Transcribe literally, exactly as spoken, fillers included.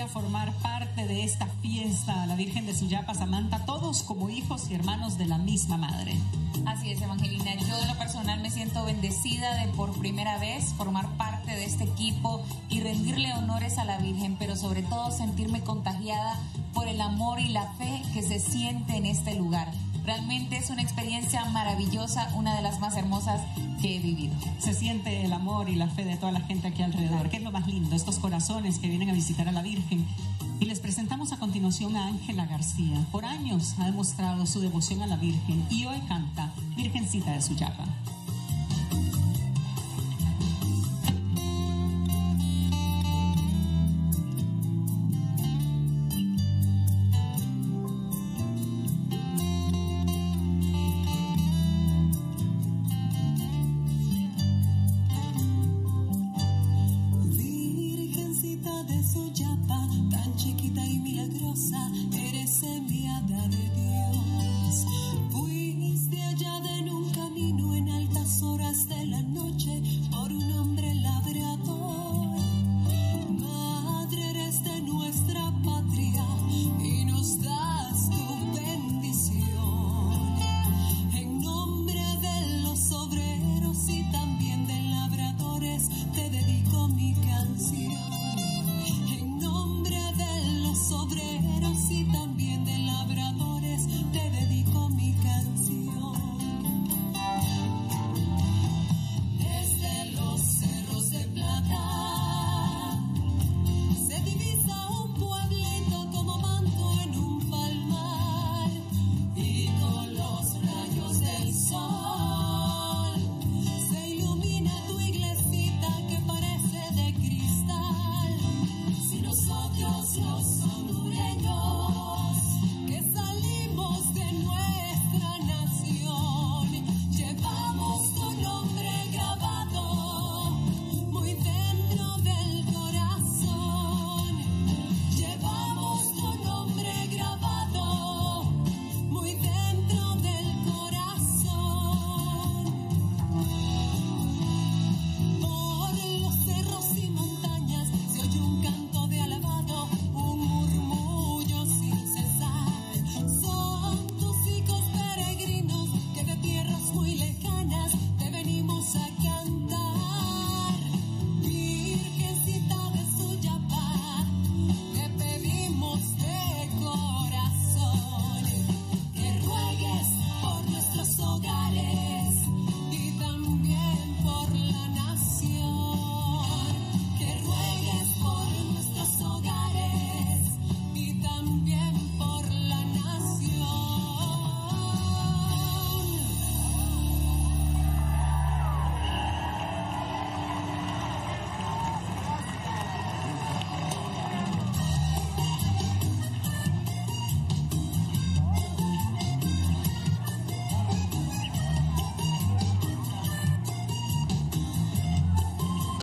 a formar parte de esta fiesta, la Virgen de Suyapa, Samantha, todos como hijos y hermanos de la misma madre. Así es, Evangelina. Yo en lo personal me siento bendecida de por primera vez formar parte de este equipo y rendirle honores a la Virgen, pero sobre todo sentirme contagiada por el amor y la fe que se siente en este lugar. Realmente es una experiencia maravillosa, una de las más hermosas que he vivido. Se siente el amor y la fe de toda la gente aquí alrededor, que es lo más lindo, estos corazones que vienen a visitar a la Virgen. Y les presentamos a continuación a Ángela García. Por años ha demostrado su devoción a la Virgen y hoy canta Virgencita de Suyapa. Tan chiquita y milagrosa, eres enviada de Dios. Fuiste hallada en un camino en altas horas de la noche.